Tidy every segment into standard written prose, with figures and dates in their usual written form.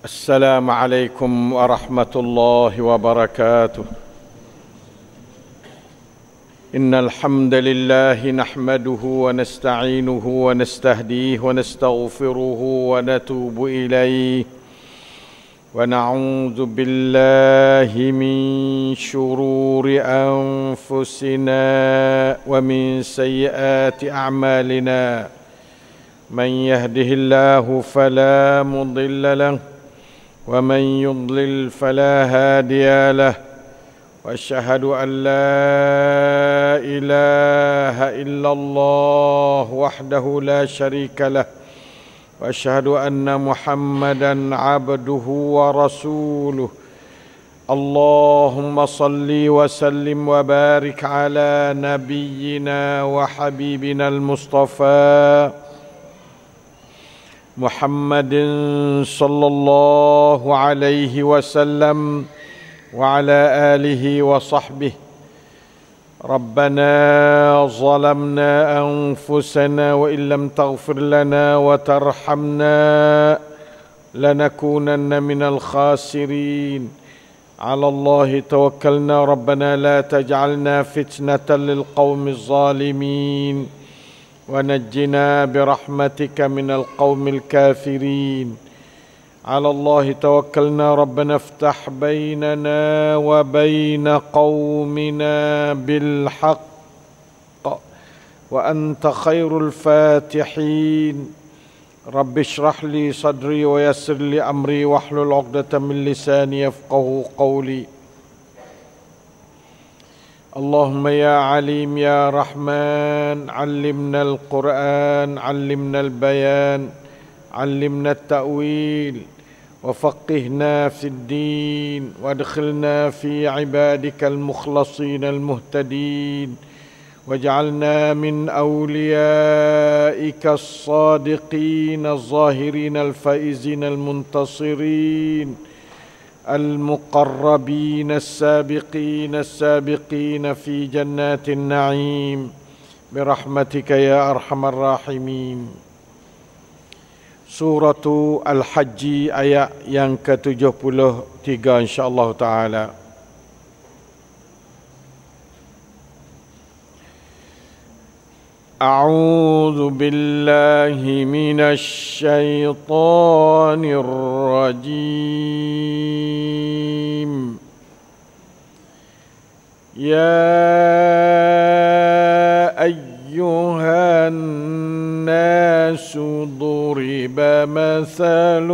السلام عليكم ورحمة الله وبركاته. إن الحمد لله نحمده ونستعينه ونستهديه ونستغفره ونتوب إليه، ونعوذ بالله من شرور أنفسنا ومن سيئات أعمالنا. من يهده الله فلا مضل له ومن يضلل فلا هادي له، واشهد ان لا اله الا الله وحده لا شريك له، واشهد ان محمدا عبده ورسوله. اللهم صل وسلم وبارك على نبينا وحبيبنا المصطفى محمد صلى الله عليه وسلم وعلى آله وصحبه. ربنا ظلمنا أنفسنا وإن لم تغفر لنا وترحمنا لنكونن من الخاسرين. على الله توكلنا ربنا لا تجعلنا فتنة للقوم الظالمين، ونجنا برحمتك من القوم الكافرين. على الله توكلنا ربنا افتح بيننا وبين قومنا بالحق وأنت خير الفاتحين. رب اشرح لي صدري ويسر لي أمري واحلل عقدة من لساني يفقهوا قولي. اللهم يا عليم يا رحمن علمنا القرآن، علمنا البيان، علمنا التأويل، وفقهنا في الدين، وادخلنا في عبادك المخلصين المهتدين، واجعلنا من أوليائك الصادقين الظاهرين الفائزين المنتصرين المقربين السابقين في جنات النعيم برحمتك يا أرحم الراحمين. Surah Al-Hajj ayat yang ke-73 insyaallah taala. أعوذ بالله من الشيطان الرجيم. يا أيها الناس ضرب مثل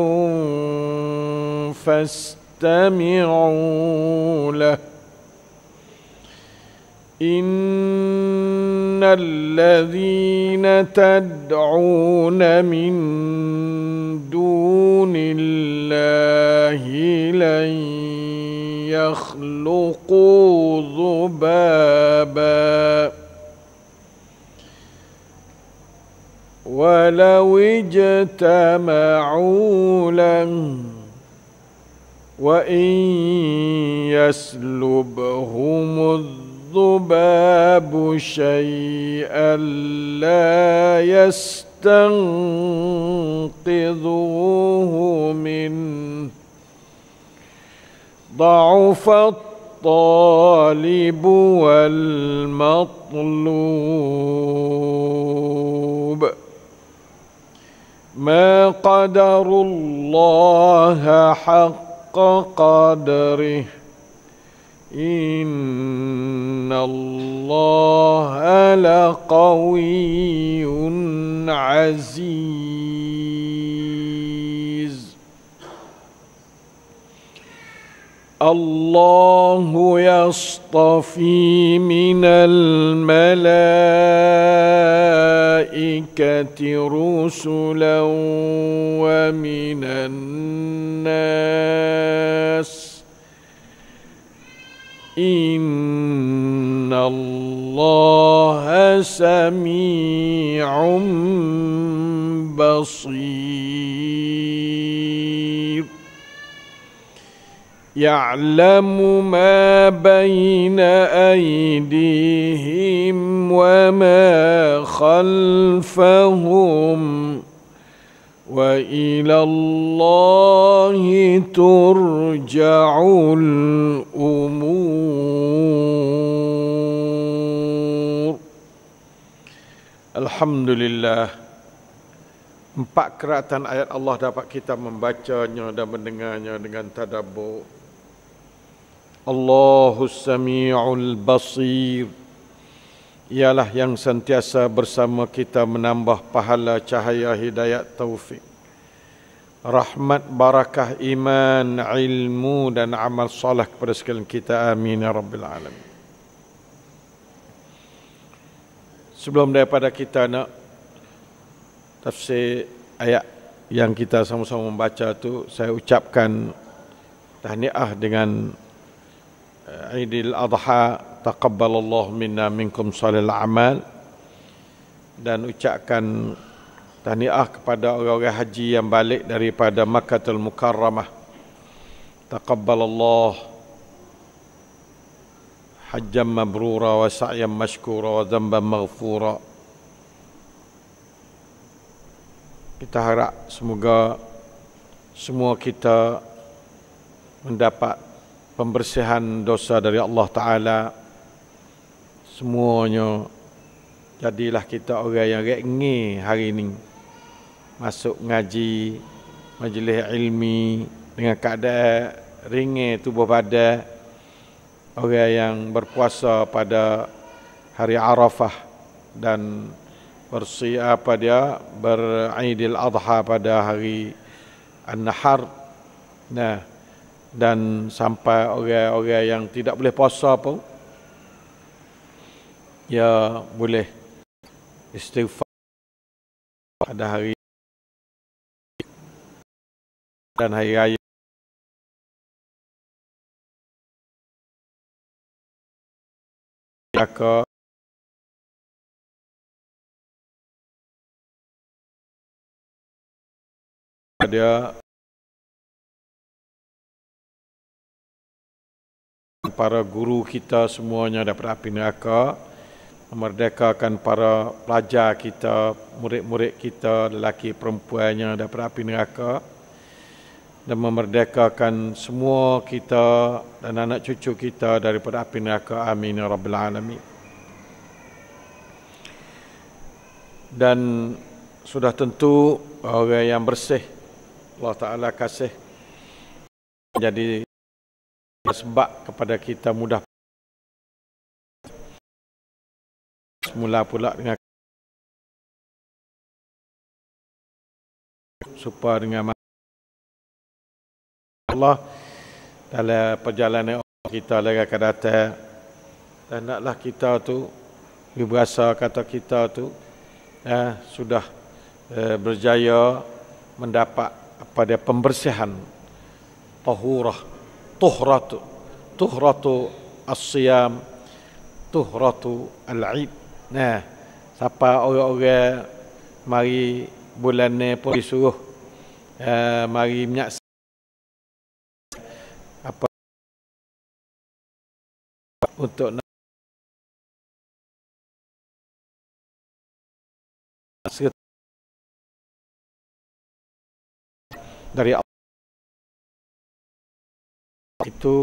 فاستمعوا له. إن الذين تدعون من دون الله لن يخلقوا ذبابا ولو اجتمعوا له، وإن يسلبهم الذباب شيئا لا يستنقذوه منه. ضعف الطالب والمطلوب. ما قدروا الله حق قدره. إن الله لقوي عزيز. الله يصطفي من الملائكة رسلا ومن الناس. إن الله سميع بصير. يعلم ما بين أيديهم وما خلفهم وإلى الله ترجع الأمور. Alhamdulillah, 4 keratan ayat Allah dapat kita membacanya dan mendengarnya dengan tadabbur. Allahus Sami'ul Basir, ialah yang sentiasa bersama kita menambah pahala cahaya hidayat taufik, rahmat barakah iman, ilmu dan amal soleh kepada sekalian kita. Amin ya Rabbil Alamin. Sebelum daripada kita nak tafsir ayat yang kita sama-sama membaca tu, saya ucapkan tahniah dengan Aidil Adha, taqabbalallahu minna minkum salil amal, dan ucapkan tahniah kepada orang-orang haji yang balik daripada Makkatul Mukarramah. Taqabbalallahu hajjam mabrura wa sa'yan mashkura wa dhanban maghfura. Kita harap semoga semua kita mendapat pembersihan dosa dari Allah Ta'ala. Semuanya jadilah kita orang yang rengi hari ini masuk ngaji majlis ilmi dengan keadaan ringan tubuh badan. Orang yang berpuasa pada hari Arafah dan beraidil adha pada hari An-Nahar. Nah, dan sampai orang-orang yang tidak boleh puasa pun ya boleh istighfar pada hari dan hari raya. Maka dia para guru kita semuanya dapat api neraka, memerdekakan para pelajar kita, murid-murid kita, lelaki perempuannya dapat api neraka, dan memerdekakan semua kita dan anak cucu kita daripada api neraka. Amin ya Rabbil Alamin. Dan sudah tentu orang yang bersih Allah Ta'ala kasih jadi sebab kepada kita mudah semula pula dengan supaya dengan Allah dalam perjalanan kita lagi akan datang, dan naklah kita tu berasa kata kita tu sudah berjaya mendapat pada pembersihan tuhratu as-siyam, tuhratu al-id. Nah, siapa orang-orang mari bulan ni pun disuruh mari menyaksikan apa untuk dari Allah itu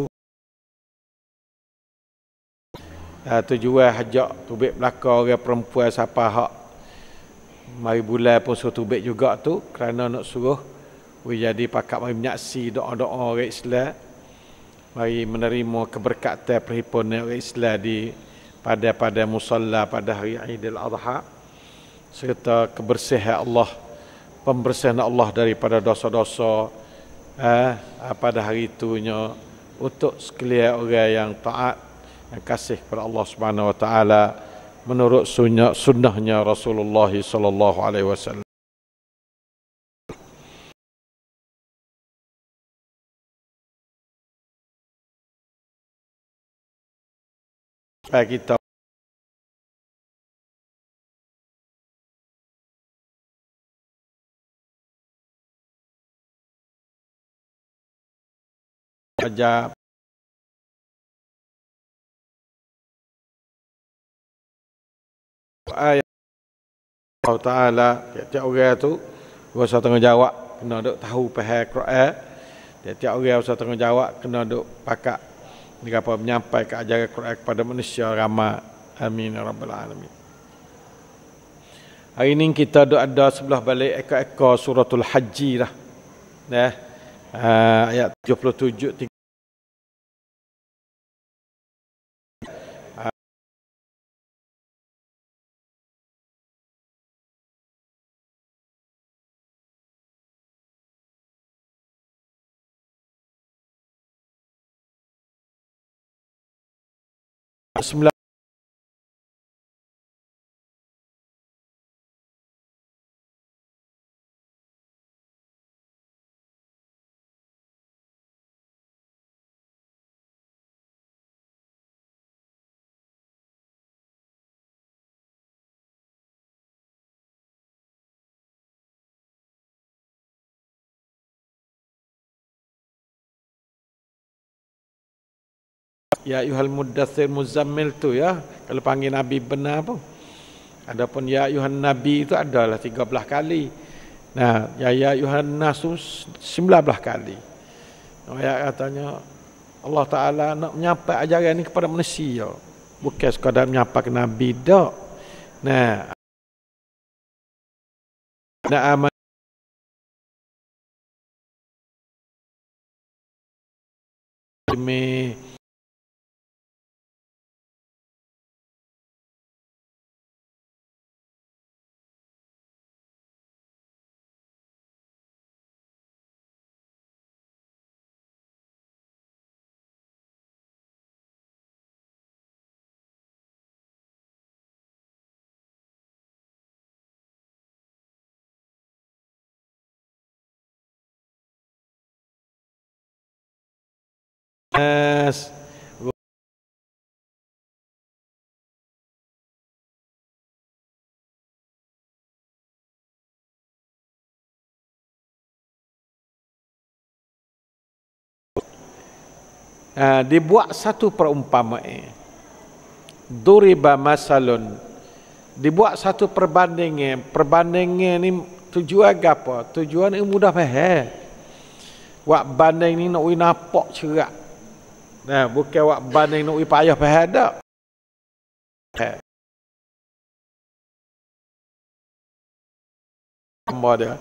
tujuan hajak tubik belakang orang perempuan siapa hak mari bulan pun suruh tubik juga tu, kerana nak suruh jadi pakat mari menyaksi doa-doa orang Islam, mari menerima keberkatan perhimpunan orang Islam di pada musalla pada hari Aidil Adha, serta kebersihan Allah, pembersihan Allah daripada dosa-dosa pada hari itunya, untuk sekalian orang yang taat, yang kasih kepada Allah Subhanahu Wa Taala menurut sunnahnya Rasulullah sallallahu alaihi wasallam. Supaya kita ajar ayat Allah Ta'ala, tiap-tiap orang tu rasa tanggungjawab kena duk tahu faham Quran, Tiap-tiap orang usah tanggungjawab kena duk pakak ni apa menyampaikan ajaran Quran kepada manusia ramai. Amin ya rabbal alamin. Hari ini kita duk ada sebelah balik ekor-ekor suratul Haji lah. Ayat 77 9. Ya ayuhal muddathir muzammil tu ya, kalau panggil Nabi benar pun. Adapun ya ayuhan Nabi itu adalah 13 kali. Nah, ya ayuhan nas 19 kali. Ayat katanya Allah Taala nak menyampaikan ajaran ni kepada manusia. Bukan sekadar menyampaikan ke Nabi dak. Nah, aman dibuat satu perumpamaan. Duriba masalun. Dibuat satu perbandingan. Perbandingan ni tujuan apa? Tujuan ni mudah faham. Wak banding ni nak nampak cerak. Nah, bukan wak banding nak payah faham dak. Hamba dia.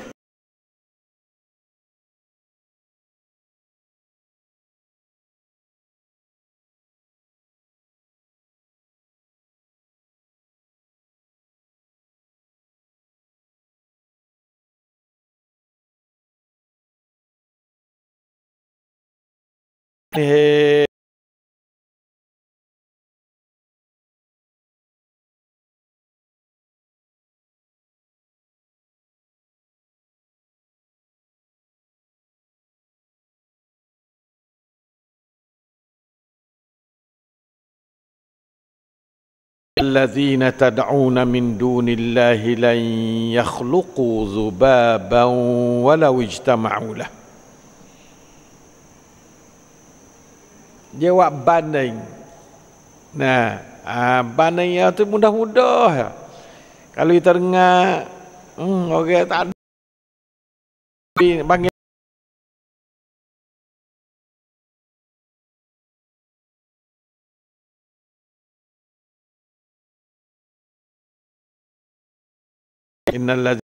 الذين تدعون من دون الله لن يخلقوا ذبابا ولو اجتمعوا له. Jawab banding. Nah, banding itu mudah-mudah ya. Kalau kita dengar orang tak ada panggil innal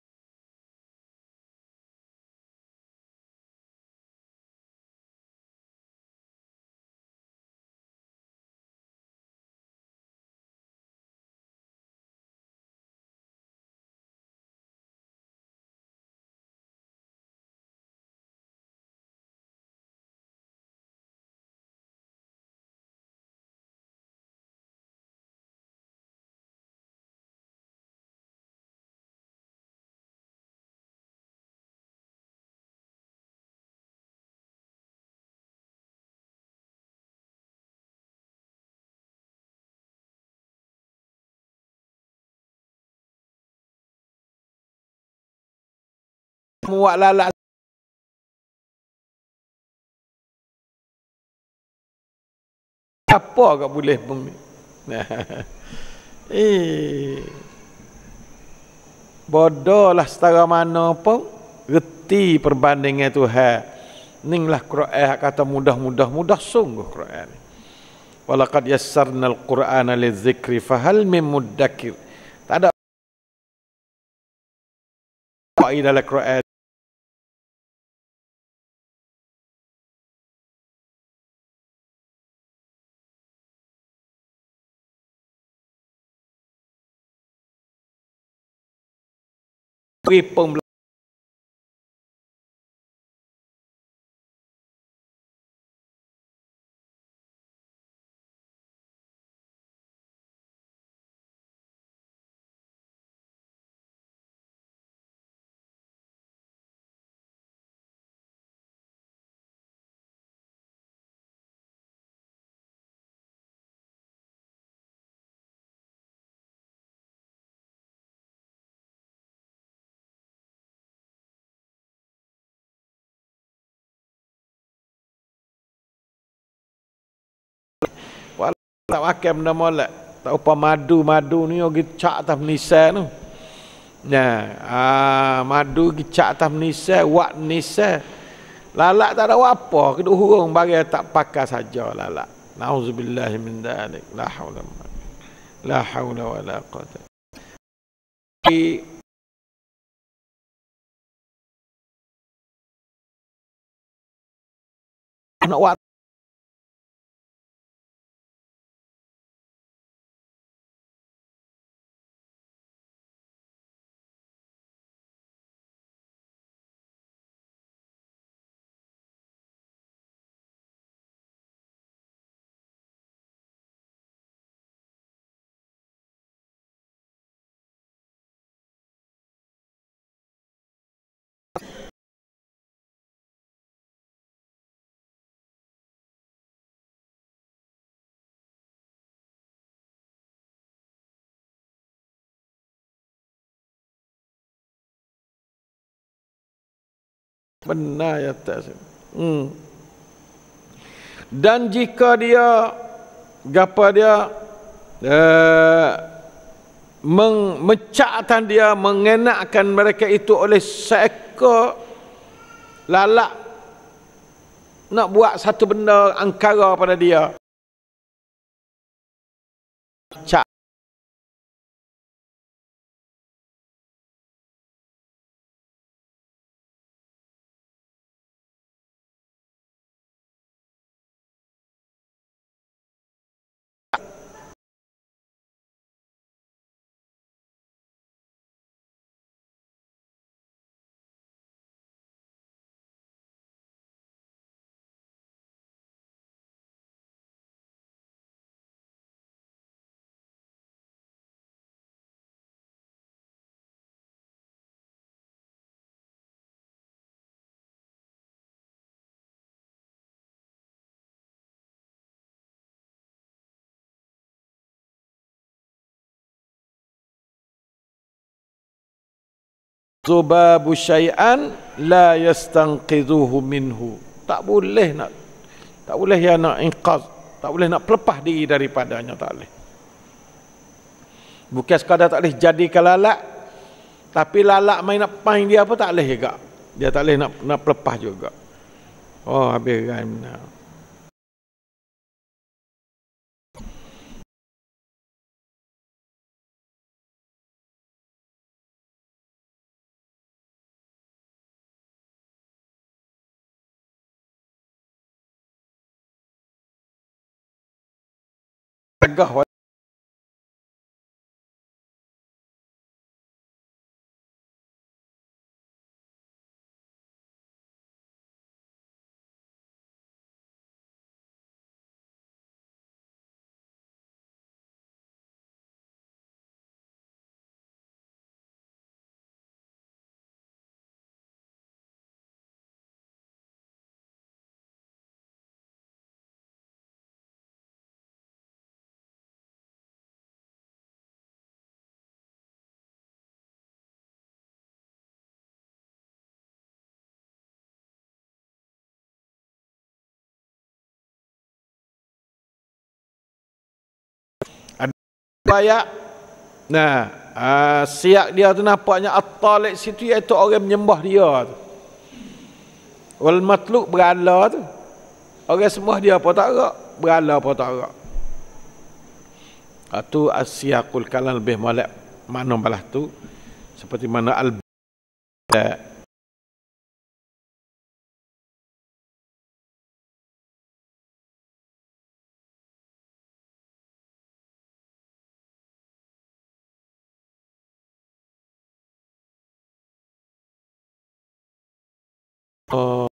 muak lalat apa kau boleh pun. Bodohlah setara mana pun reti perbandingan Tuhan. Ninglah Quran kata mudah sungguh Quran. Walaqad yassarnal Qur'ana lidzikri fahal min muddakir. Tak ada apa dalam Quran. Pembelajaran tak pakai benda molek. Tak upah madu ni pergi cak atas nisan tu. Madu pergi cak atas nisan, wak nisan. Lalak tak ada apa, kedua hurung bagi tak pakai saja lalak. Nauzubillahi min dzalik. La haula wala quwwata. Nak buat benar ya tak. Dan jika dia memecahkan dia, mengenakkan mereka itu oleh seekor lalak, nak buat satu benda angkara pada dia, cak zubabu syai'an la yastanqidhuhu minhu. Tak boleh nak inqaz, tak boleh nak pelepah diri daripadanya, tak boleh. Bukan sekadar tak boleh jadikan lalak, tapi lalak main nak pain dia apa tak boleh juga. Dia tak boleh nak pelepah juga. Oh, habis kan. Tegah ayat. Siap dia tu nampaknya at-talik situ, iaitu orang menyembah dia tu. Wal matluk berala tu. Orang semua dia apa tak gerak, berala apa tak gerak. Itu asyaqul kalam lebih molek makna balas tu seperti mana al oh.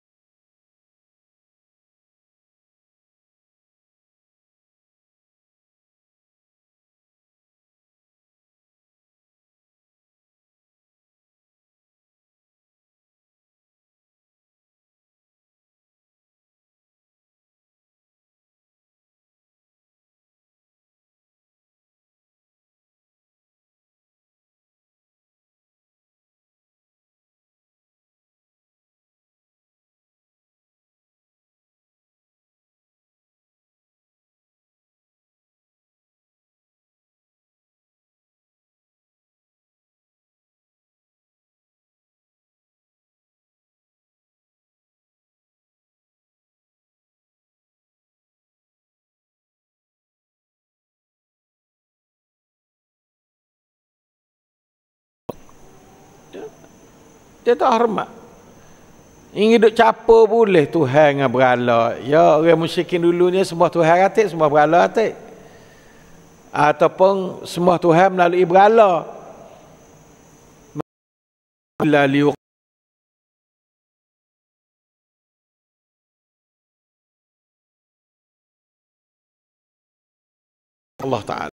Dia tak hormat. Ingin duk capur boleh Tuhan dengan berhala. Ya, orang musyrikin dulunya semua Tuhan atik, semua berhala atik. Ataupun semua Tuhan melalui berhala. Melalui Allah Ta'ala.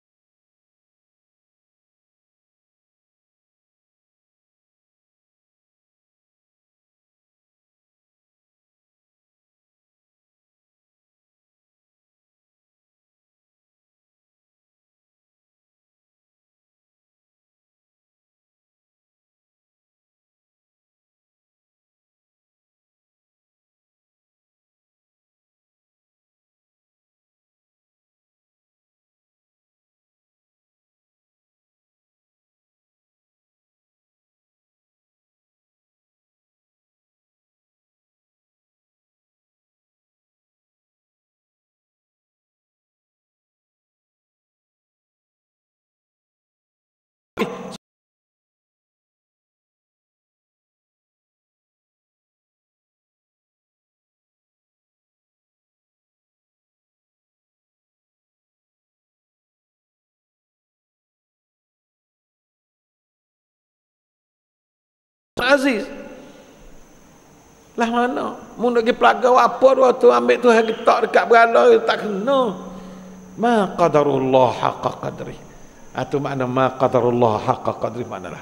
Aziz lah mana mu nak pergi pelaga apa tu ambil tu hang getak dekat berhala tak kena. Ma qadarullah haqqa qadri. Itu makna ma qadarullah haqqa qadri maknalah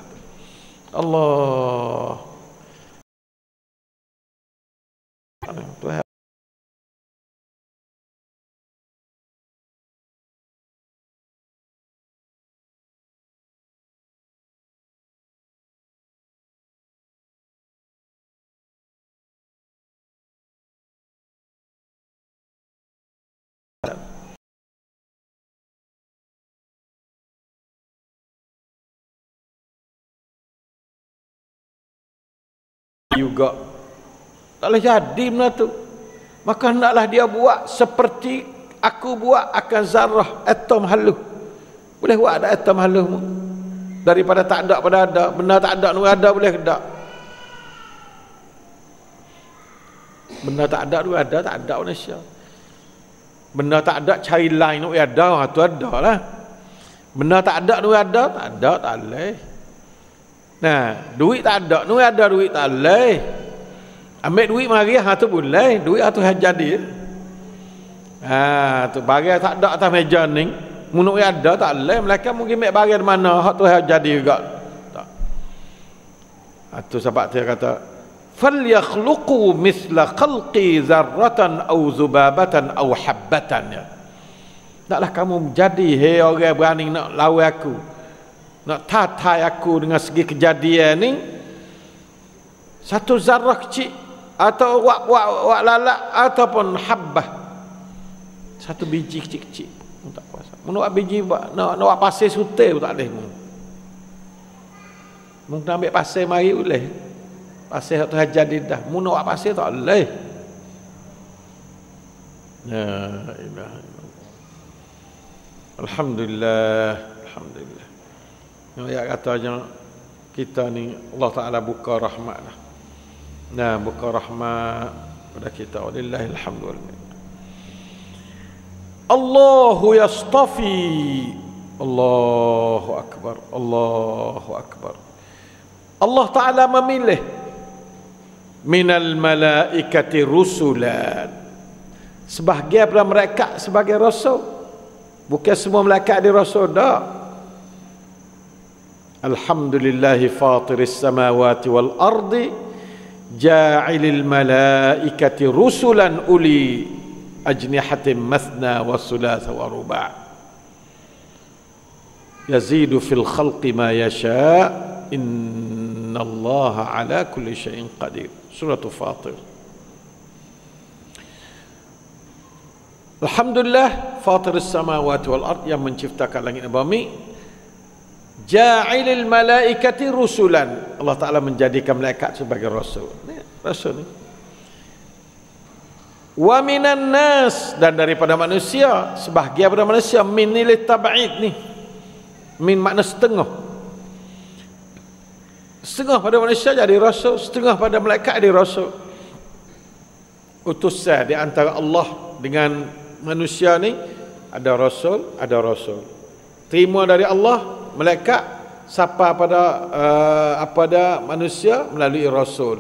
Allah Tuhan. Juga tak boleh jadi benda tu, maka hendaklah dia buat seperti aku buat akan zarah atom halus. Boleh buat ada atom halus daripada tak ada pada ada, benda tak ada nu ada, boleh tak? Benda tak ada nu ada, tak ada Malaysia. Benda tak ada cari lain nu ada, tu ada lah. Benda tak ada nu ada, tak boleh. Nah, duit tak ada, nu ada duit tak boleh. Ambil duit mari tu boleh, duit tu jadi. Tu barang tak ada atas meja ni, munuk ada tak boleh. Mereka mungkin ambil barang mana hak tu jadi juga. Tak. Tu sebab dia kata falyakhluqu misla khalqi zarratan aw zubabatan aw habbatan. Naklah kamu menjadi hei orang berani nak lawan aku, nak tatai aku dengan segi kejadian ni, satu zarah kecil atau wak lalat ataupun habbah, satu biji kecil-kecil tak kuasa. Nak biji nak pasir sutai pun tak boleh. Mungkin ambil pasir mari boleh. Pasir tu jadi dah. Mu nak buat pasir tak boleh. La ilaha illallah. Alhamdulillah. Alhamdulillah. Ya katanya kita ni Allah Taala buka rahmat dah. Nah, buka rahmat pada kita. Wallahil hamdu wal minna. Allahu yastafi. Allahu akbar. Allahu akbar. Allah Taala memilih minal malaikati rusulan. Sebahagian daripada mereka sebagai rasul. Bukan semua malaikat di rasul dah. Alhamdulillahi fatiris samawati wal ardi ja'ilil malaikati rusulan uli ajnihatin mathna wa thulatha wa ruba' yazidu fil khalqi ma yasha' innallaha ala kulli syai'in qadir. Surah Fatir. Alhamdulillah fatiris samawati wal ard, yang menciptakan langit dan bumi. Ja'ilil malaikati rusulan, Allah Ta'ala menjadikan malaikat sebagai rasul. Rasul ni. Wa minan nas, dan daripada manusia, sebahagian daripada manusia. Min ni litab'id ni, min makna setengah. Setengah pada manusia jadi rasul, setengah pada malaikat jadi rasul. Utusan di antara Allah dengan manusia ni, ada rasul, ada rasul. Terima dari Allah, malaikat, siapa pada manusia melalui rasul.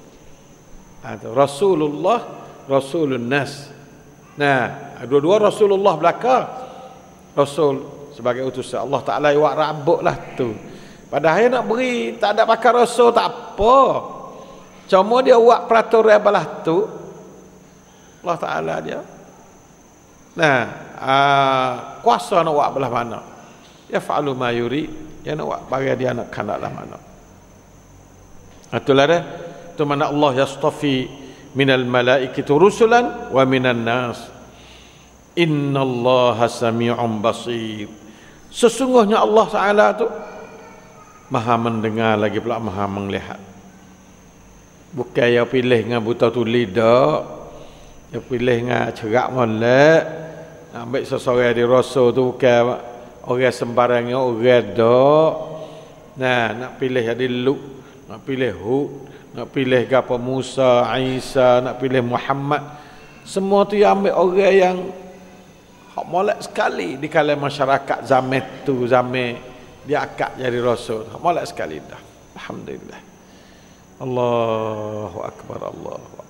Rasulullah, Rasulun Nas. Nah, dua-dua Rasulullah belaka. Rasul sebagai utusan Allah Taala buat rabuk lah tu. Padahal nak beri tak ada pakai rasul tak apa. Cuma dia buat peraturan balah tu. Allah Taala dia. Nah, kuasa nak buat belah mana. Ya fa'alu ma yuri, dia nak buat bagi dia nak kandak lah mana. Itulah dia. Itu mana Allah yastafi minal malaikati rusulan wa minan nas. Innallaha sami'un basir. Sesungguhnya Allah Ta'ala tu maha mendengar, lagi pula maha melihat. Bukan yang pilih dengan buta tuli dak, yang pilih dengan cerak molek. Ambil seseorang di rasul tu bukan orang sembarangnya orang dak. Nah, nak pilih jadi Lut, nak pilih Hud, nak pilih apa Musa, Isa, nak pilih Muhammad. Semua tu yang ambil orang yang hak molek sekali di kalangan masyarakat zaman tu, zaman dia akak jadi rasul. Hak molek sekali dah. Alhamdulillah. Allahu akbar, Allahu akbar.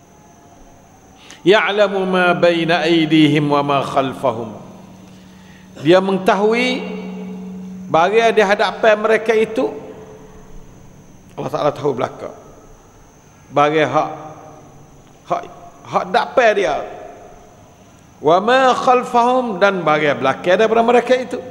Ya'lamu ma baina aydihim wa ma khalfahum. Dia mengetahui barang di hadapan mereka itu. Allah Ta'ala tahu belaka. Barang hak depan dia. Wa ma khalfahum, dan barang belakang daripada mereka itu.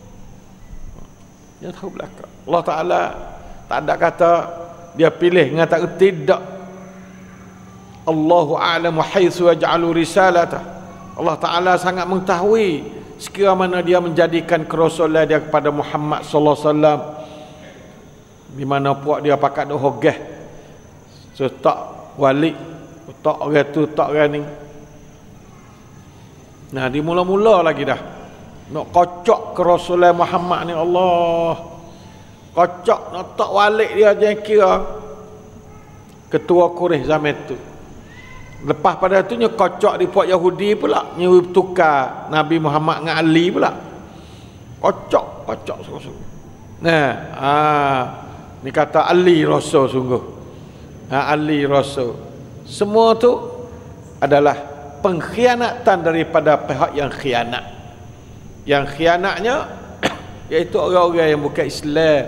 Dia tahu belaka. Allah Ta'ala tak ada kata dia pilih dengan tak tidak. Allahu a'lamu haitsu yaj'alu risalatah. Allah Ta'ala sangat mengetahui sekira mana dia menjadikan kerasulan dia kepada Muhammad sallallahu alaihi wasallam. Di mana puak dia pakat dak hogah. So tak wali, tak orang tu, tak orang ni. Nah, di mula-mula lagi dah nak kocok kerasulan Muhammad ni, Allah. Kocok nak tak walik dia jangan kira ketua Quraisy zaman tu. Lepas pada tu nya kocok di puak Yahudi pula, nya tukar Nabi Muhammad dengan Ali pula. Kocok sungguh-sungguh. Nah, ni kata Ali Rasul sungguh. Ali Rasul. Semua tu adalah pengkhianatan daripada pihak yang khianat. Yang khianatnya iaitu orang-orang yang bukan Islam.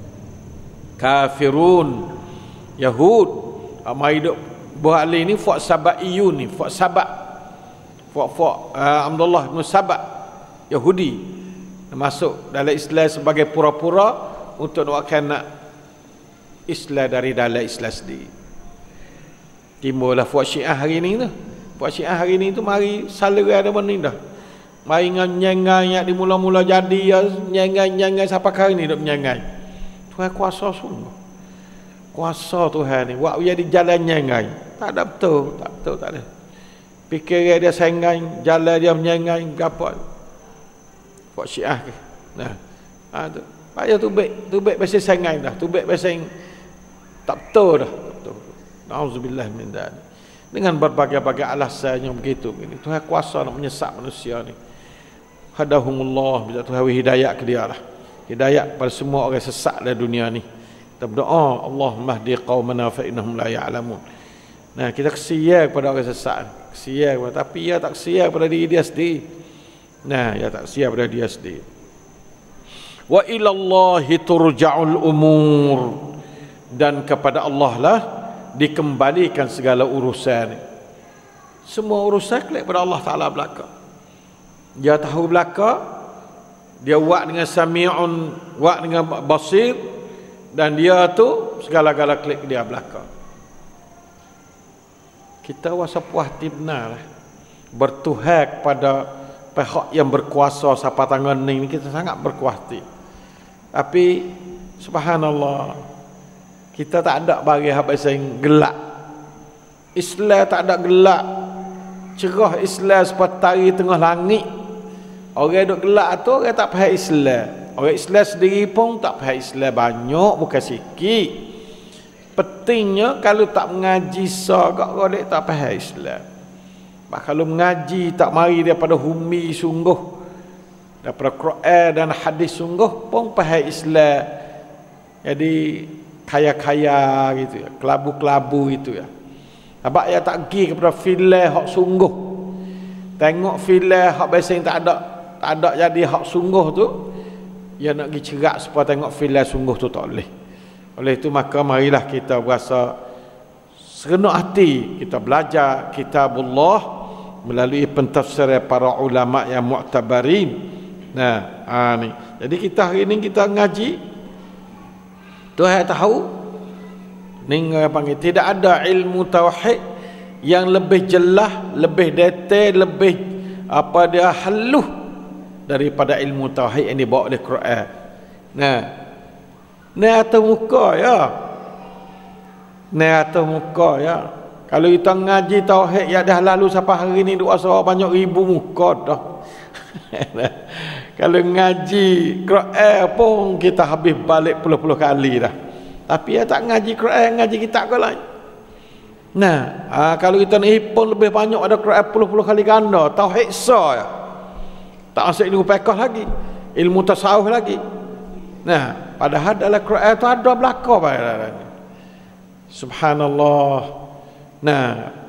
Kafirun, Yahud, amai hidup buah Ali ni fuak Sabaiyun ni, fuak Sabak. Fuak Abdullah bin Sabak, Yahudi. Masuk dalam Islam sebagai pura-pura untuk nak Islam dari dalam Islam sendiri. Timbullah fuak Syiah hari ni tu. Fuak Syiah hari ni tu mari salera ada mana dah. Mari nyengai di mula-mula jadi ya nyengai sampai hari ni dok nyengai. Tuhan kuasa sungguh. kuasa Tuhan ni buat jadi jalan nyengai. Tak ada betul, tak ada. Fikir dia sengai, jalan dia menyengai gapo. Buat Syiah ke. Nah. Tu. Payah tubik pasal sengai dah. Tubik pasal tak betul dah. Nauzubillah min dzalik. Dengan berbagai-bagai alasannya begitu. Tuhan kuasa nak menyesat manusia ni. Hadahumullah, bila Tuhan hidayah ke dia lah. Hidayah kepada semua orang sesat dalam dunia ni. Kita berdoa, Allahumma hdi qaumana fa innahum la ya'lamun. Nah, kita kesian kepada orang sesat. Kesian kepada, tapi ia tak kesian kepada diri dia sendiri. Nah, ia tak kesian kepada dia sendiri. Wa ila Allahi turja'ul umur. Dan kepada Allah lah dikembalikan segala urusan. Semua urusan kepada Allah Ta'ala belaka. Dia tahu belaka, dia buat dengan sami'un, buat dengan basir, dan dia tu segala-gala klik dia belaka. Kita wasa puas hati benar lah. Bertuhan kepada pihak yang berkuasa siapa tangan ni, kita sangat berpuas hati. Tapi subhanallah, kita tak ada bagi apa yang gelap. Islam tak ada gelap. Cerah Islam seperti tari tengah langit. Orang duk gelap tu orang tak faham Islam. Orang Islam sendiri pun tak faham Islam banyak, bukan sikit. Pentingnya kalau tak mengaji sagak golek tak faham Islam. Bah kalau mengaji tak mari daripada humi sungguh, daripada Quran dan hadis sungguh pun faham Islam. Jadi kaya-kaya gitu ya, kelabu-kelabu itu ya. Sebab ia tak pergi kepada fileh hak sungguh. Tengok fileh hak biasa yang tak ada jadi hak sungguh tu, ia nak pergi cerak supaya tengok fileh sungguh tu tak boleh. Oleh itu maka marilah kita berasa serenuk hati kita belajar kitabullah melalui pentafsiran para ulama yang mu'tabarin. Nah, ni. Jadi kita hari ni kita ngaji, Tuhan tahu ni panggil tidak ada ilmu tauhid yang lebih jelas, lebih detail, lebih apa dia halus daripada ilmu tauhid yang dibawa oleh Quran. Nah, ni atas muka ya. Ni atas muka ya. Kalau kita ngaji tauhid ya dah lalu sampai hari ni duk asa banyak ribu muka dah. Kalau ngaji Quran pun kita habis balik puluh-puluh kali dah. Tapi ya tak ngaji Quran, ngaji kitab ke lain. Nah, kalau kita ni pun lebih banyak ada Quran puluh-puluh kali ganda, tauhid sah ya. Tak masuk ilmu fiqh lagi, ilmu tasawuf lagi. Nah, padahal dalam Quran tu ada belaka pada. Subhanallah. Nah,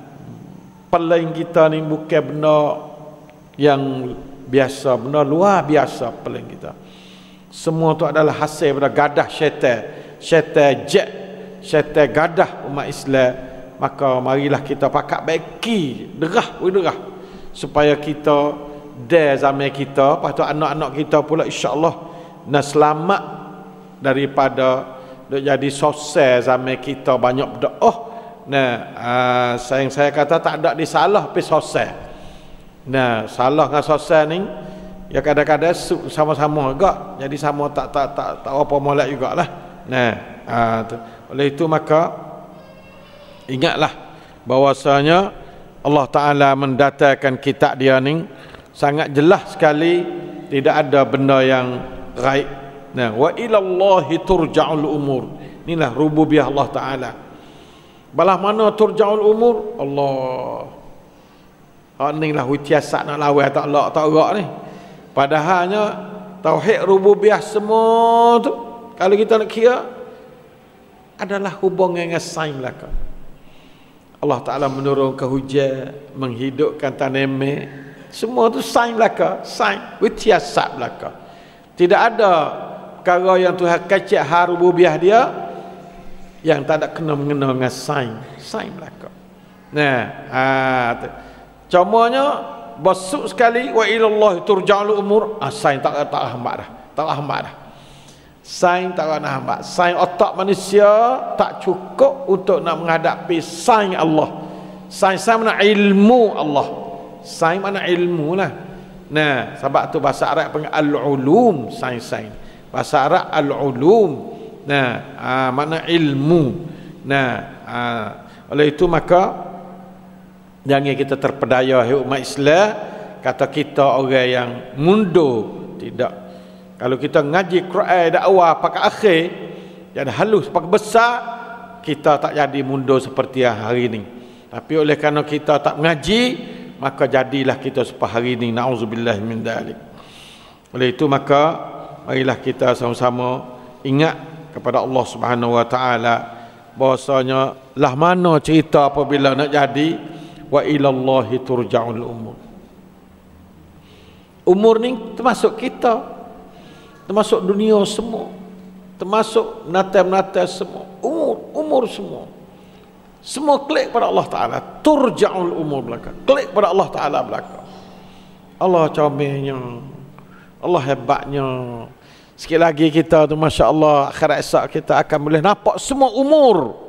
pelan kita ni bukan benda yang biasa, benda luar biasa pelan kita. Semua tu adalah hasil daripada gadah syaitan. Syaitan syaitan gadah umat Islam. Maka marilah kita pakat baiki derah supaya kita dari zaman kita, lepas tu anak-anak kita pula insya-Allah nak selamat daripada jadi sosial zaman kita banyak berdoa. Nah, saya kata tak ada disalah pi sosial. Nah, salah dengan sosial ni ya kadang-kadang sama-sama juga, jadi sama tak apa molek jugalah. Nah, oleh itu maka ingatlah bahwasanya Allah Ta'ala mendatangkan kitab dia ni sangat jelas sekali, tidak ada benda yang gaib. Nah, wa ilallahi turja'ul umur. Inilah rububiyah Allah Ta'ala. Balah mana turja'ul umur? Allah. Inilah hutiasak nak lawan tak gerak ni. Padahalnya tauhid rububiyah semua tu kalau kita nak kira adalah hubungan dengan sains belaka. Allah Ta'ala menurunkan hujan, menghidupkan tanaman, semua tu sains belaka, sains hutiasak belaka. Tidak ada perkara yang Tuhan kacik rububiyah dia yang tak ada kena-mengena dengan sains belaka. Nah, contohnya besuk sekali wa ilallah turja'ul umur, sains tak hambat dah. Sains tak nak hambat. Sains otak manusia tak cukup untuk nak menghadapi sains Allah. Sains mana ilmu Allah. Sains mana ilmu lah. Nah, sebab tu bahasa Arab panggil al-ulum, sains. Bahasa Arab al-ulum. Nah, mana ilmu. Nah, oleh itu maka jangan kita terpedaya umat Islam kata kita orang yang mundur. Tidak. Kalau kita ngaji Quran dari awal sampai akhir, jadi halus sampai besar, kita tak jadi mundur seperti hari ini. Tapi oleh kerana kita tak mengaji, maka jadilah kita seperti hari ini. Na'udzubillah min dzalik. Oleh itu maka marilah kita sama-sama ingat kepada Allah Subhanahu wa taala bahwasanya lah mana cerita apabila nak jadi, wa ilallahi turja'ul umur. Umur ni termasuk kita, termasuk dunia semua, termasuk menata-menata semua, umur semua klik pada Allah Ta'ala. Turja'ul umur belakang, klik pada Allah Ta'ala belakang. Allah comelnya, Allah hebatnya. Sikit lagi kita tu Masya Allah, akhirat esok kita akan boleh nampak semua umur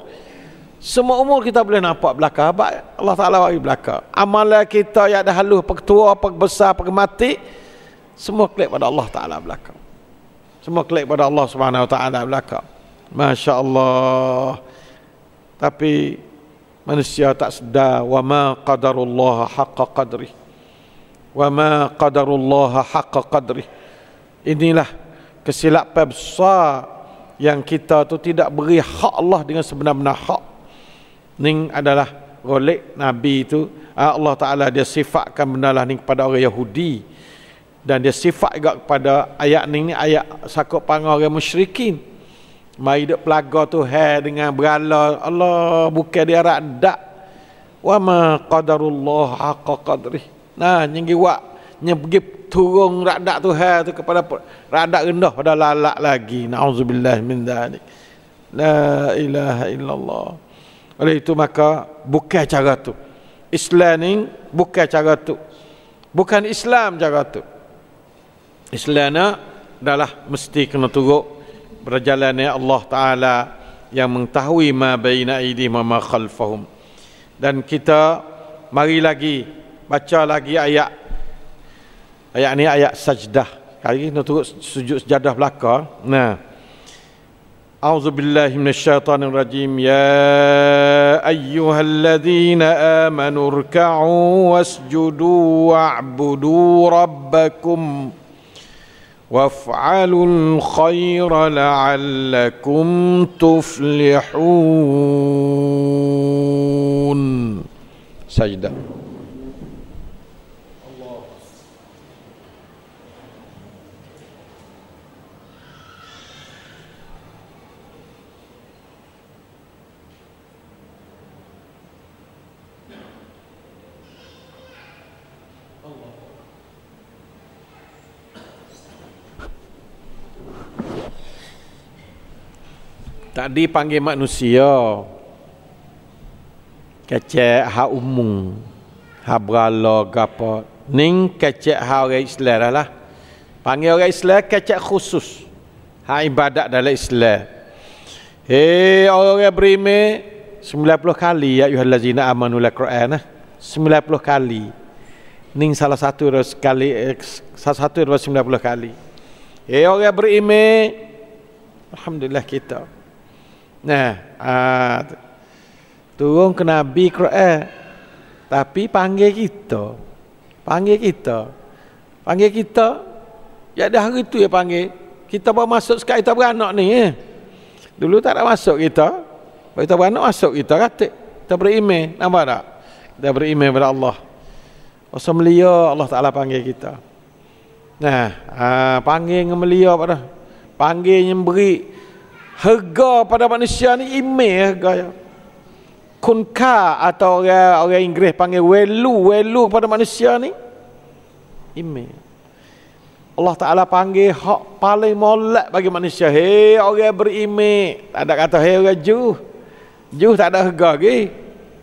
kita boleh nampak belakang. Allah Ta'ala bagi belakang. Amalan kita yang dah halus, tua, besar, mati, semua klik pada Allah Ta'ala belakang. Semua klik pada Allah Subhanahu Wa Ta'ala belakang. Masya Allah. Tapi manusia tak sedar. Wa ma qadarullah haqqa qadrih. Wa ma qadarullah haqqa qadrih. Inilah kesilapan besar yang kita tu tidak beri hak Allah dengan sebenar-benar hak. Ni adalah golek Nabi itu, Allah Ta'ala dia sifatkan benda lah ni kepada orang Yahudi, dan dia sifat juga kepada ayat ni ayat sakut panggil orang musyrikin. Mari duk pelaga Tuhan dengan berala Allah, bukan dia radak. Wa ma qadarullah haqqa qadrih. Nah, nyenggi wak nyebgi turun radak Tuhan tu kepada radak rendah pada lalak lagi. Na'udzubillah min dzalik. La ilaha illallah. Oleh itu maka bukan cara tu. Islam ni bukan cara tu. Bukan Islam cara tu. Islam adalah mesti kena turut berjalannya Allah Ta'ala yang mengetahui ma baina aydihim wa ma khalfahum. Dan kita mari lagi baca lagi ayat ni, ayat sajdah. Kali ini turut sujud sejadah belakang. Nah, A'udzubillahi minasyaitonir rajim. Ya ayyuhalladzina amanu ruk'u wasjudu wa'budu rabbakum waf'alul khaira la'allakum tuflihun. Sajdah. Tadi panggil manusia kecek hak umum, hak berala gapo. Ning kecek hak orang Islam lah. Panggil orang Islam kecek khusus, hak ibadat dalam Islam. Orang beriman 90 kali ya ayyuhallazina amanu la Quran 90 kali. Ning salah satu sekali, salah satu 90 kali. Orang beriman, alhamdulillah kita. Nah, turun ke Nabi Quran, tapi panggil kita, ya dah hari tu ya panggil kita baru masuk sekarang kita beranak ni. Dulu tak ada masuk kita, baru kita beranak masuk kita kata kita beriman, nampak tak? Kita beriman kepada Allah. Masa melia Allah Ta'ala panggil kita. Nah, panggil dengan melia pada, panggil yang beri harga pada manusia ni, email harga ya. Kunka atau orang Inggeris panggil value pada manusia ni, email. Allah Ta'ala panggil hak paling molek bagi manusia. Orang beriman, tak ada kata orang juh tak ada harga lagi.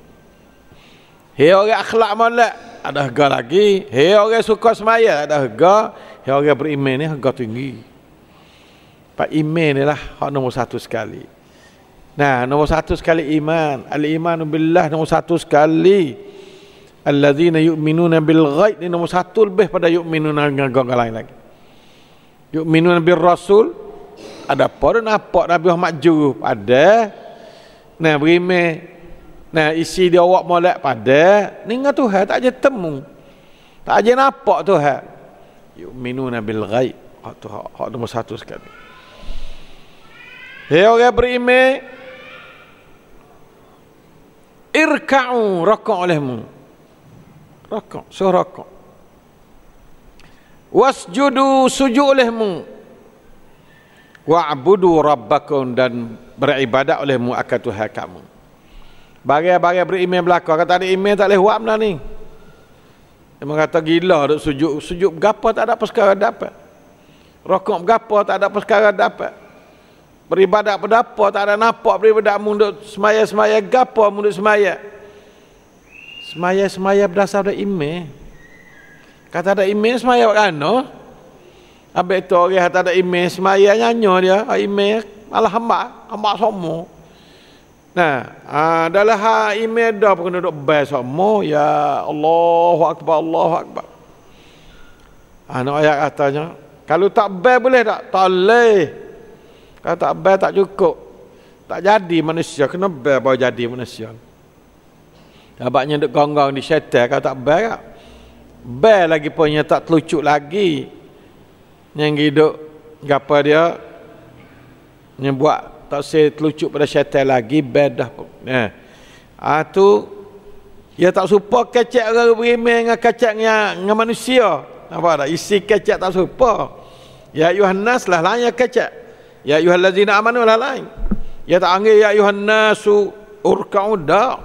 Orang akhlak molek ada harga lagi. Orang suka semaya ada harga. Orang beriman ni harga tinggi. Pak iman ni lah hak nombor satu sekali. Nah, nombor satu sekali iman. Al-imanu billah nombor satu sekali. Alladzina yu'minuna bil ghaib ni nombor satu lebih pada yu'minuna dengan orang lain lagi. Yu'minuna bil rasul, ada apa dah nampak Nabi Muhammad maju? Ada. Nah berimeh, nah isi dia awak molek pada dengan Tuhan tak aja temu, tak aja nampak Tuhan. Yu'minuna bil ghaib. Hak nombor satu sekali. Hei orang berimeh, irka'u, rokok olehmu, rokok, suruh rokok. Wasjudu, sujud olehmu. Wa'budu rabbakum, dan beribadat olehmu akan Tuhan kamu. Bagai-bagai berimeh belakang, kata ada imeh tak boleh buat benda ni. Dia kata gila duk sujud. Sujud berapa tak ada perkara dapat. Rokok berapa tak ada perkara dapat. Beribadat berapa tak ada nampak beribadat munduk semaya-semaya gapo munduk semaya. Semaya-semaya berdasar dari imeh. Kata ada imeh semaya kan? Habis tu orang kata ada imeh semaya nyanyo dia, imeh malah hamba semua. Nah, adalah ha imeh dah pun duduk baik semua, ya Allahu akbar, Allahu akbar. Anak ayat katanya, kalau tak baik boleh tak? Tak boleh. Kalau tak baik tak cukup. Tak jadi manusia, kena baik baru jadi manusia. Abaknya duk gonggong di syaitan, kalau tak baik tak? Baik lagi punya tak telucuk lagi. Yang hidup gapa dia yang buat tak saya telucuk pada syaitan lagi bedah pun. Tu dia tak suka kecek orang berimeh dengan kecek dengan manusia. Apa dah isi kecek tak suka. Ya ayuhan nas lah lain kecek. Ya ayyuhallazina amanu lah lain. Ya tak anggap ya ayuhan nasu urka'u dah.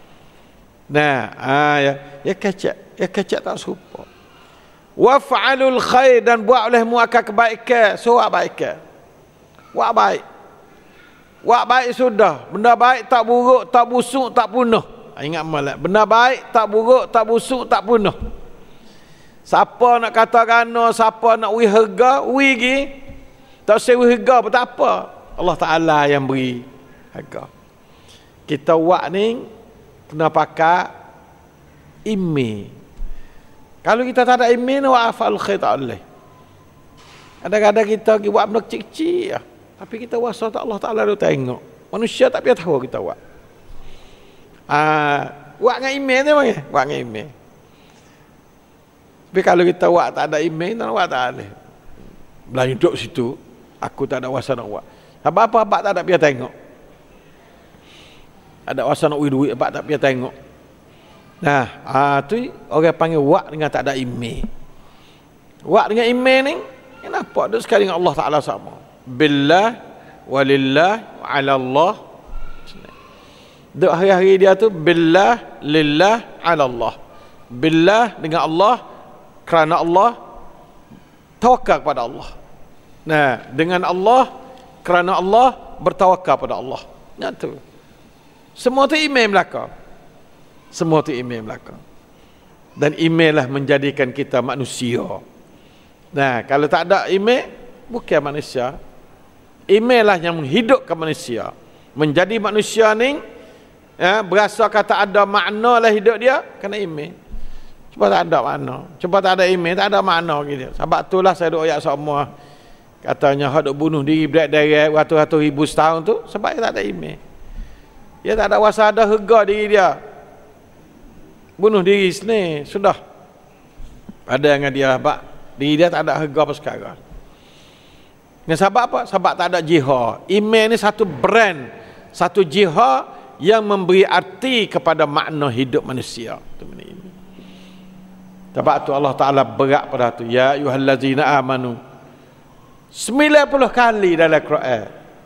Nah, ya kecek tak suka. Waf'alul khair, dan buat olehmu akan kebaikan. So buat baik. Buat baik. Buat baik sudah. Benda baik tak buruk, tak busuk, tak punah. Ingat malam. Benda baik tak buruk, tak busuk, tak punah. Siapa nak kata gana, siapa nak wi harga, wi gi. Tak usah wi harga pun tak apa. Allah Taala yang beri harga. Kita buat ni kena pakai imej. Kalau kita tak ada iman, wa'afal khair tak boleh. Kadang-kadang kita pergi buat benda kecil-kecil. Tapi kita wasa tak Allah Ta'ala dia tengok. Manusia tak biar tahu kita buat. Buat dengan iman tu bang. Buat dengan iman. Tapi kalau kita buat tak ada iman, tak buat tak boleh. Belanja duduk situ, aku tak ada wasa nak buat. Apa-apa abang tak ada biar tengok. Ada wasa nak duit, abang tak biar tengok. Nah, tu orang panggil wak dengan tak ada iman. Wak dengan iman ni, kenapa? Duduk sekali dengan Allah Ta'ala sama. Billah, walillah, ala Allah. Duduk hari-hari dia tu, billah, lillah, ala Allah. Billah dengan Allah, kerana Allah, tawakal kepada Allah. Nah, dengan Allah, kerana Allah, bertawakal pada Allah. Nah tu. Semua tu iman belakang. Semua tu iman belakang. Dan iman lah menjadikan kita manusia. Nah, kalau tak ada iman, bukan manusia. Iman lah yang menghidupkan manusia. Menjadi manusia ni, berasa kata ada makna lah hidup dia, kena iman. Cuba tak ada makna. Cuba tak ada iman, tak ada makna gitu. Sebab itulah saya duk ayat semua. Katanya, hak duk bunuh diri berat-berat ratus-ratus ribu setahun tu, sebab dia tak ada iman. Dia tak ada wasa ada harga diri dia. Bunuh diri sini sudah ada yang dia bak diri dia tak ada harga apa sekarang. Dengan sebab apa? Sebab tak ada jihad. Iman ni satu brand, satu jihad yang memberi arti kepada makna hidup manusia. Itu ini. Sebab tu Allah Taala berat pada tu, ya ayyuhallazina amanu. 90 kali dalam Quran.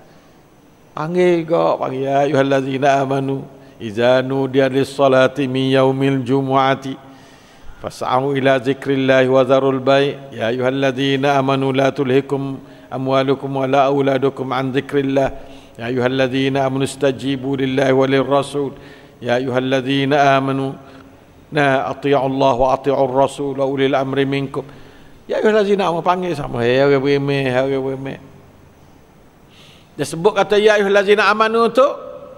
Panggil ya ayyuhallazina amanu. Iza nudiya lis-salati min yaumil jumu'ati fas'au ila dzikrillahi wa dzarul bai' ya ayyuhalladzina amanu la tulhikum amwalukum wa la auladukum an dzikrillah ya ayyuhalladzina amanu istajibu lillahi wa lirrasul ya ayyuhalladzina amanu atii'u Allah wa atii'ur rasul wa ulil amri minkum ya ayyuhalladzina amanu panggil sama ya orang beriman. Dia sebut kata ya ayyuhalladzina amanu tu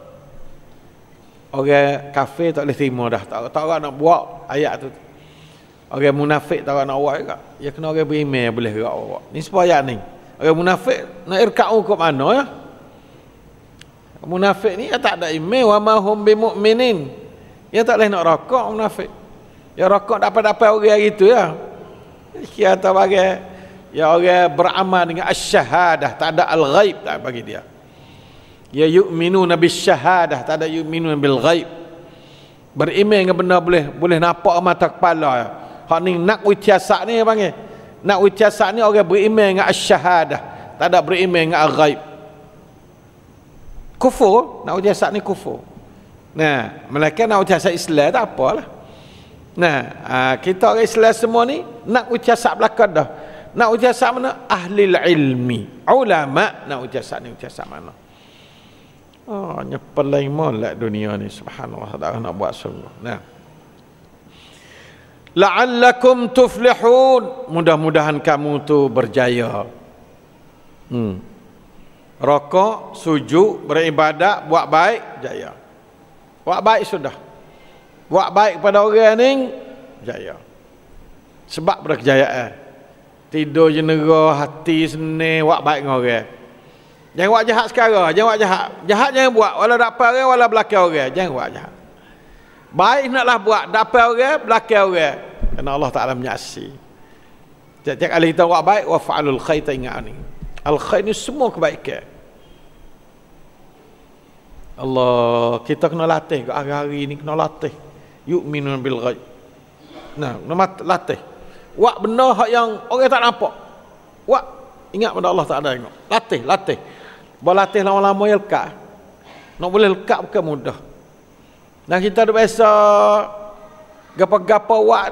orang kafir tak boleh terima dah. Tak orang nak buat ayat tu. Orang munafik tak orang nak buat juga. Ya kena orang beriman boleh gerak buat. Ni sebab ayat ni. Orang munafik nak irka'u ke mana ya? Munafik ni tak ada iman, wa ma hum bimu'minin. Dia tak boleh nak rokok munafik. Ya rokok dapat-dapat orang gitu ya. Kira atau bagai ya orang beramal dengan asy-syahadah, tak ada al-ghaib tak bagi dia. Ya yu'minuna bis-syahadah, tak ada yu'minuna bil ghaib. Beriman dengan benda boleh nampak mata kepala. Hak ni nak witiasak ni panggil. Nak witiasak ni orang beriman dengan asy-syahadah, tak ada beriman dengan al-ghaib. Kufur, nak witiasak ni kufur. Nah, mereka nak witiasak Islam tak apalah. Nah, kita orang Islam semua ni nak witiasak belakang dah. Nak witiasak mana? Ahli ilmi, ulama nak witiasak ni witiasak mana? Oh, nyepelai molek dunia ni, subhanallah, tak nak buat sungguh. Nah, la'allakum tuflihun, mudah-mudahan kamu tu berjaya. Rokok, sujud, beribadat, buat baik, jaya. Buat baik sudah. Buat baik kepada orang ni, jaya. Sebab berkejayaan. Tidur jenera, hati seni, buat baik dengan orang. Jangan buat jahat sekarang, jangan buat jahat. Jahat jangan buat, walau dapat orang, walau belakang orang. Jangan buat jahat. Baik naklah buat, dapat orang, belakang orang. Kerana Allah Ta'ala menyaksi. Tiap-tiap kali kita buat baik, wa fa'alul khair, ingat ni. Al-khair ni semua kebaikan. Allah, kita kena latih ke hari-hari ni, kena latih. Yu'minun bil ghaib. Nah, kena latih. Buat benda hak yang orang tak nampak. Buat, ingat pada Allah Ta'ala tengok. Latih. Berlatih lama-lama ya lekat. Nak boleh lekat bukan mudah. Dan kita dah biasa gapa-gapa buat.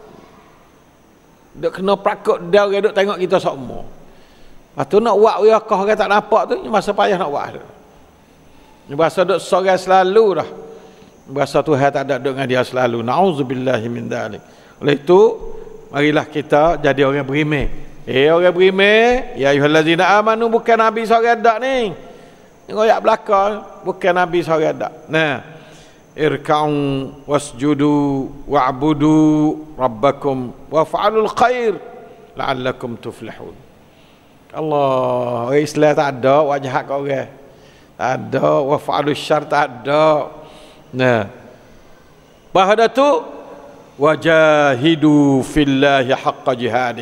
Duk kena prakut dia orang duk tengok kita semua. Lepas tu nak buat wirakah orang tak nampak tu, masa payah nak buat tu. Berasa duk sorang selalu dah. Berasa Tuhan tak ada duk dengan dia selalu. Na'udzubillahi min dzalik. Oleh itu, marilah kita jadi orang beriman. Orang beriman, ya ayyuhallazina amanu, bukan nabi sorang dak ni. Ngoyak belakang, bukan nabi sorang dak. Nah, irka'u wasjudu wa'budu rabbakum wa fa'alul khair la'allakum tuflihun. Allah, orang Islam tak ada buat jahat kat orang. Tak ada wa fa'alul syarr, tak ada. Nah, bahawa tu wajahidu fillahi haqqa jihadih.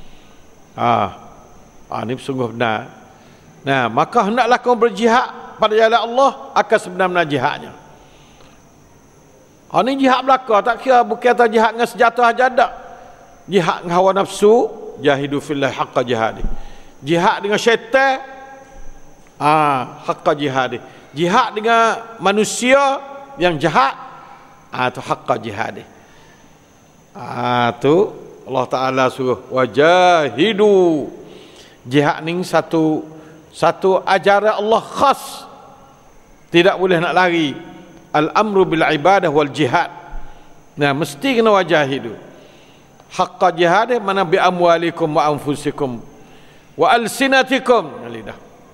Ini sungguh benar. Nah, maka hendaklah kamu berjihad pada jalan Allah akan sebenar-benar jihadnya. Ini jihad belaka, tak kira bukan kata jihad dengan senjata aja dak. Jihad dengan hawa nafsu, jahidu fillahi haqqa jihadih. Jihad dengan syaitan, haqqa jihadih. Jihad dengan manusia yang jahat, itu haqqa jihadih. Tu Allah Ta'ala suruh wajahidu. Jihad ni satu ajaran Allah khas, tidak boleh nak lari. Al-amru bil ibadah wal jihad. Nah, mesti kena wajahidu. Haqqa jihadih mana bi amwalikum wa anfusikum wa alsinatikum. Lidah.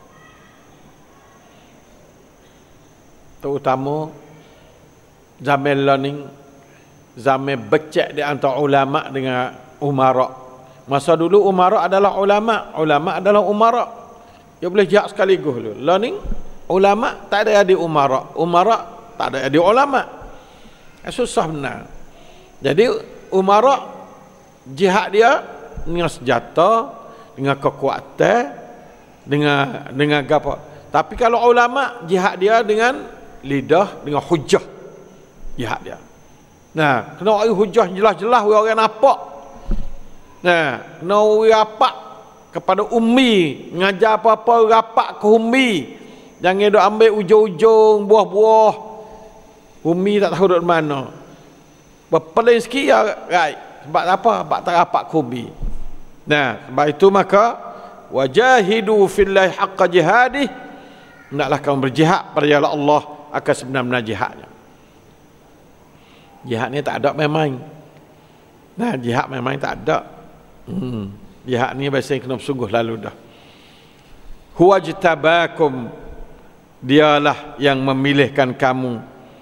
Terutama zaman learning, zaman becek di antara ulama dengan umara. Masa dulu umara adalah ulama, ulama adalah umara. Dia boleh jihad sekaligus dulu. Learning, ulama tak ada di umara, umara tak ada di ulama. Susah benar. Jadi umara jihad dia dengan senjata, dengan kekuatan, dengan apa. Tapi kalau ulama jihad dia dengan lidah, dengan hujah jihad dia. Nah, kena bagi hujah jelas-jelas orang nampak. Nah, kena rapat kepada ummi, ngajar apa-apa rapat ke ummi. Jangan duk ambil ujung-ujung buah-buah. Ummi tak tahu duk mana. Berpeling sikit ya, right. Sebab apa? Sebab tak rapat ke ummi. Nah, sebab itu maka wajahidu fillahi haqqa jihadih. Hendaklah kamu berjihad pada jalan Allah akan sebenar-benar jihadnya. Jihad ni tak ada main-main. Nah, jihad main-main tak ada. Jihad ni biasanya kena bersungguh lalu dah. Huwa jtabakum, dialah yang memilihkan kamu.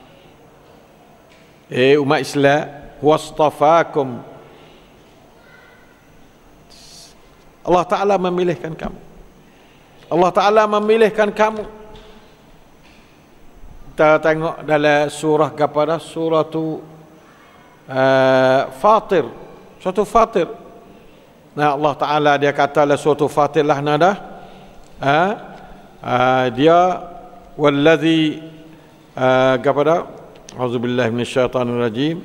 Umat Islam, wastafakum. Allah Ta'ala memilihkan kamu. Allah Ta'ala memilihkan kamu. Kita tengok dalam surah kepada surah tu Fatir. Surah Fatir. Nah, Allah Taala dia kata dalam surah Fatir lah nada. Dia wallazi kepada auzubillahi minasyaitanir rajim.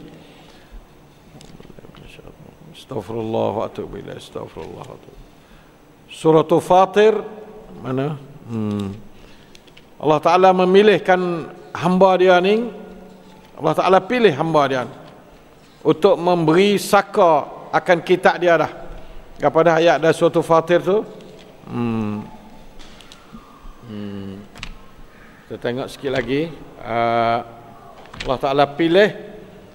Astaghfirullah wa atubu ilaih. Astaghfirullah wa atubu. Surah Fatir mana? Allah Ta'ala memilihkan hamba dia ni. Allah Ta'ala pilih hamba dia untuk memberi saka akan kitab dia dah. Kepada ayat dah surah Fatir tu. Kita tengok sikit lagi. Allah Ta'ala pilih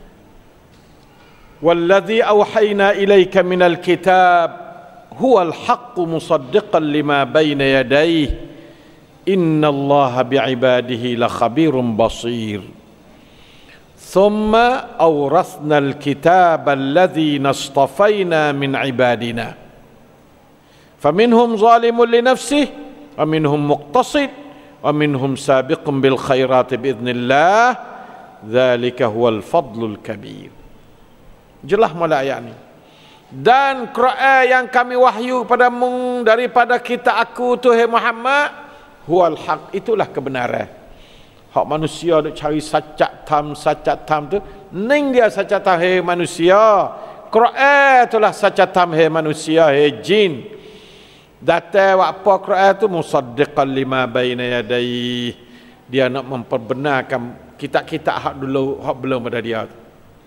والذي أوحينا إليك من الكتاب هو الحق مصدقا لما بين يديه إن الله بعباده لخبير بصير ثم أورثنا الكتاب الذين اصطفينا من عبادنا فمنهم ظالم لنفسه ومنهم مقتصد ومنهم سابق بالخيرات بإذن الله ذلك هو الفضل الكبير. Jelas mulai ayat ni. Dan Quran yang kami wahyu padamu daripada kita aku tu hai Muhammad huwal haq, itulah kebenaran. Hak manusia duk cari sacat tam tu, ning dia sacat tam hai manusia. Quran itulah sacat tam hai manusia, hai jin. Datang apa Quran tu musaddiqan lima baina yadayhi. Dia nak memperbenarkan kitab-kitab hak dulu, hak belum ada dia tu.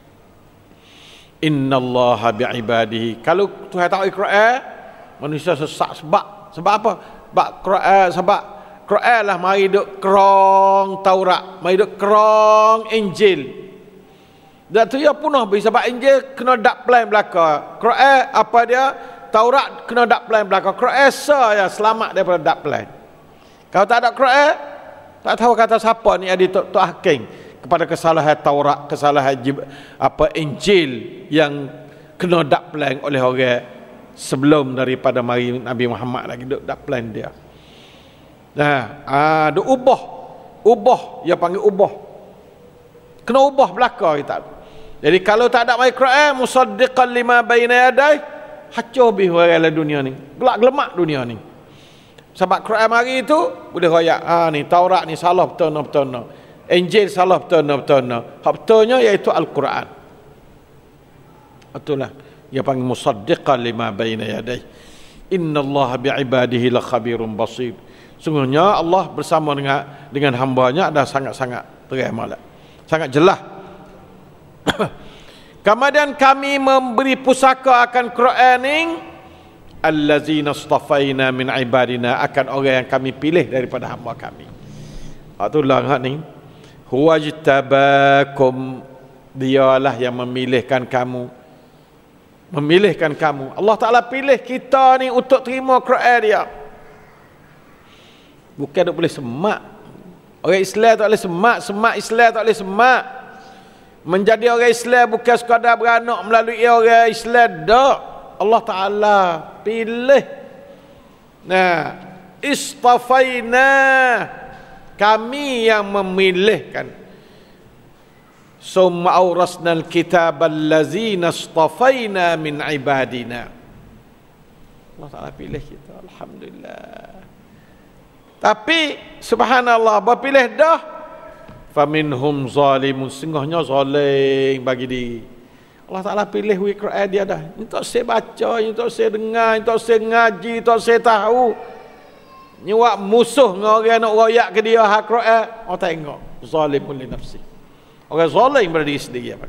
Innallaha bi'ibadihi. Kalau Tuhan tahu Quran, manusia sesak sebab apa? Sebab Quran lah mari duk kerong Taurat, mari duk kerong Injil. Dan tu ya punah sebab Injil kena dak plan belaka. Quran apa dia? Taurat kena dak plan belaka. Quran saya selamat daripada dak plan. Kalau tak ada Quran, tak tahu kata siapa ni ada Tok Hakim kepada kesalahan Taurat, kesalahan Injil yang kena dak plan oleh orang sebelum daripada mari Nabi Muhammad lagi dak plan dia. Nah, duk ubah, dia panggil ubah. Kena ubah belaka kita. Jadi kalau tak ada mai Quran musaddiqan lima baina yadai, hancur bih orang dunia ni. Gelak gelemak dunia ni. Sebab Quran mari itu boleh royak, ni Taurat ni salah betul. Injil salah betul. Hak betulnya iaitu Al-Quran. Itulah dia panggil musaddiqan lima baina yadayhi. Innallaha bi'ibadihi lakhabirun basir. Sungguhnya Allah bersama dengan hamba-Nya ada sangat-sangat terang malak. Sangat jelas. Kemudian kami memberi pusaka akan Quran ini allazina istafaina min ibadina, akan orang yang kami pilih daripada hamba kami. Itulah hak ni. Huwajtabakum, dialah yang memilihkan kamu. Allah Ta'ala pilih kita ni untuk terima Quran dia. Bukan tak boleh semak. Orang Islam tak boleh semak Islam tak boleh semak. Menjadi orang Islam bukan sekadar beranak melalui orang Islam dak. Allah Ta'ala pilih. Nah, istafaina, kami yang memilihkan. Summa awrasnal kitab allazina istafaina min ibadina. Allah Ta'ala pilih kita, alhamdulillah. Tapi subhanallah, berpilih dah, faminhum zalimun, sungguhnya zalim bagi diri. Allah Ta'ala pilih Quran dia dah. Untuk saya baca, untuk saya dengar, untuk saya ngaji, untuk saya tahu. Nyuak musuh dengan orang nak royak ke dia hak Quran, orang tengok zalimun li nafsi. Orang zalim pada diri sendiri apa.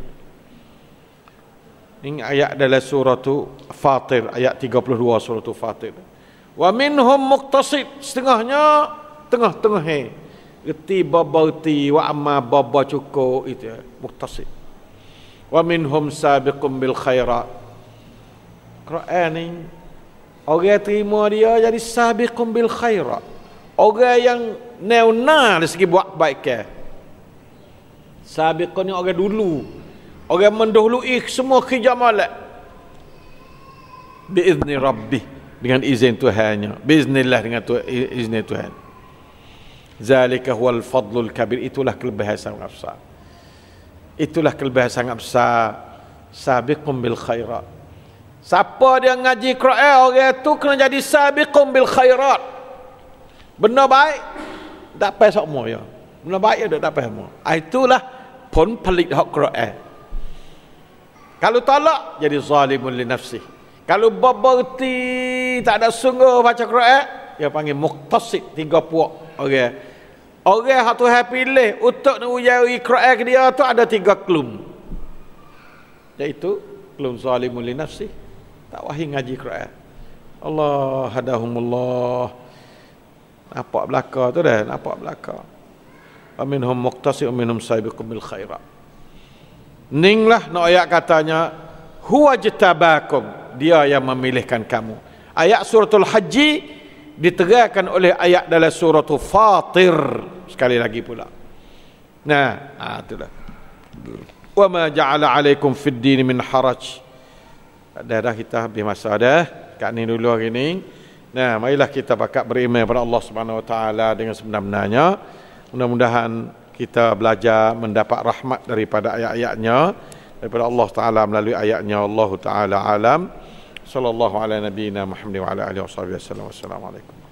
Ini ayat dalam surah Fatir, ayat 32 surah Fatir. Wa minhum muqtasid, setengahnya tengah-tengah reti babarti wa amma baba cukup itu muqtasid. Wa minhum sabiqun bil khairat. Quran ni orang terima dia jadi sabiqun bil khairat. Orang yang neuna dari segi buat baik. Sabiqun ni orang dulu. Orang mendahului semua kerja malak. Biizni Rabbih, dengan izin Tuhannya. Biiznillah, dengan izin Tuhan. Zalika huwal fadlul kabir. Itulah kelebihan sangat besar. Itulah kelebihan sangat besar. Sabiqum bil khairat. Siapa dia ngaji Quran, orang tu kena jadi sabiqum bil khairat. Benda baik dapat semua ya. Benda baik dia dapat semua. Itulah pun pelik hak Quran. Kalau tolak jadi zalimun li nafsi. Kalau berberti tak ada sungguh baca Quran, dia panggil muqtasid, 3 puak orang. Orang yang Tuhan pilih untuk mengujawi Quran ke dia tu ada 3 kelum. Iaitu kelum zalimun li nafsi, tak wahai ngaji Quran. Allah hadahumullah. Nampak belaka tu dah, nampak belaka. Wa minhum muqtasid wa minhum sabiqun bil khairat. Ninglah nak ayat katanya huwa jtabakum, dia yang memilihkan kamu. Ayat suratul haji diterangkan oleh ayat dalam suratul Fatir sekali lagi pula. Nah, itulah. Wa ma ja'ala 'alaikum fid din min haraj. Dah kita habis masa dah. Kat ni dulu hari ni. Nah, marilah kita pakat beriman kepada Allah Subhanahu Wa Taala dengan sebenar-benarnya. Mudah-mudahan kita belajar mendapat rahmat daripada ayat-ayatnya, daripada Allah Taala melalui ayatnya. Allah Taala alam. Sallallahu ala nabiyyina Muhammad wa ala alihi wasallam. Wassalamualaikum.